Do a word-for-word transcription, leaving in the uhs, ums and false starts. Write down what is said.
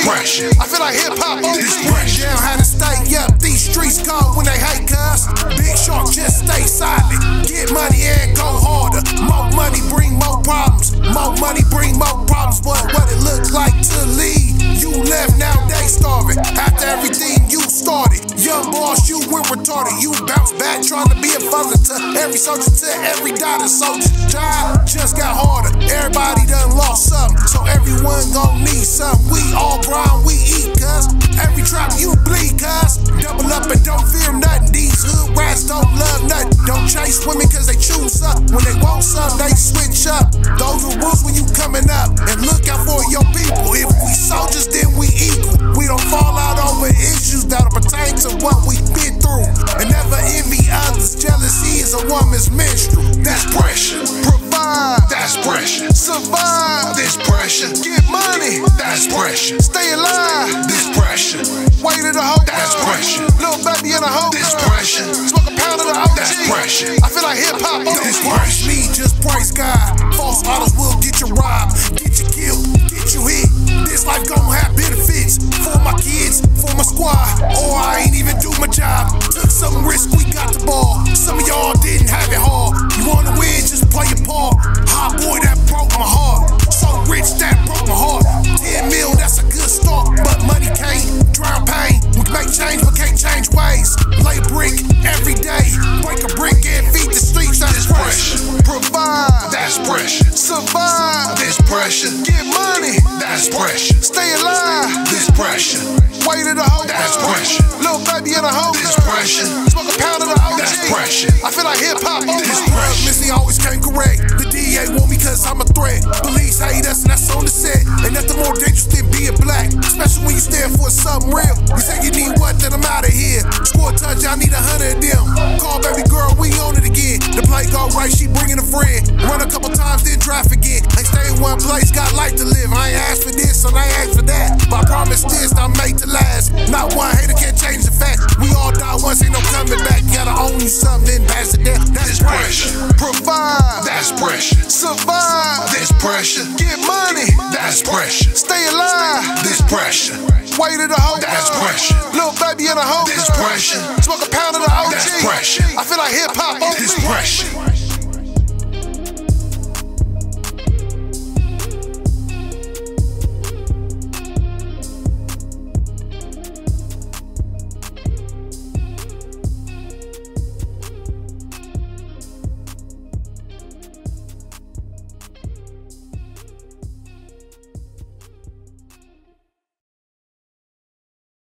pressure. I feel like hip hop O G. This pressure. Down how to stay up. These streets cold when they hate cuz. Big Shark just stay silent. Get money and go harder. More money bring more problems. More money bring more problems. But what it look like to lead? You left, now they starving. After everything you started, young boss, you went retarded. You bounce back trying to be a father to every soldier, to every daughter. Soldier job just got harder. Everybody done lost something, so everyone gon' need something. We all grind, we eat, cuz every drop you bleed, cuz double up and don't fear nothing. These hood rats don't love nothing. Don't chase women cause they choose up. When they want something, they switch up. Those are rules when you coming up. And look out for your people. If we soldiers, then we equal. We don't fall out over issues that'll pertain to what we've been through. And never envy others. Jealousy is a woman's menstrual. That's pressure. Provide. That's pressure. Survive. This pressure. Get money. That's pressure. Stay alive. This pressure. Way to the whole That's world. pressure. Little baby in a whole This girl. pressure. Smoke a pound of the O G. That's pressure. I feel like hip hop. This Don't pressure. me, just praise God. False autos will get you robbed, get you killed, get you hit. This life gon' have benefits for my kids, for my squad. Or I ain't even do my job. Took some risk, we got the ball. Some of y'all didn't have it hard. You wanna win, just play your part. Hot boy, that broke my heart. So rich, that broke my heart. ten mil, that's a good start. But money can't drown pain. We can make change, but can't change ways. Lay a brick every day. Break a brick and feed the streets. That's pressure. Provide. That's pressure. Survive. This pressure. Get money. That's pressure. Stay alive. This pressure. Way to the whole That's world. pressure. Little baby in a whole This girl. pressure. Smoke a pound of the O G. That's pressure. I feel like hip hop. This This pressure. Missy always came correct. The D A want me cause I'm a threat. Police hate us and that's on the set. Ain't nothing more dangerous than being black. Especially when you stand for something real. You say you need what, then I'm out of here. Score a touch, I need a hundred of them. Call baby girl, we on it again. The play go right, she bringing a friend. Run a couple times, then drive again. Ain't stay in one place, got life to live. I ain't asked for this, and I ain't asked for that. But I promise this, I'm made to last. Not one hater can change the fact. We all die once, ain't no coming back. You gotta own you something, then pass it down. That's This pressure. Provide. That's pressure. Survive. This pressure. Get money. That's pressure. Stay alive. This pressure. Way to the whole That's world. pressure. Little baby in a whole This girl. pressure. Smoke a pound of the O G. That's pressure. I feel like hip hop. This pressure.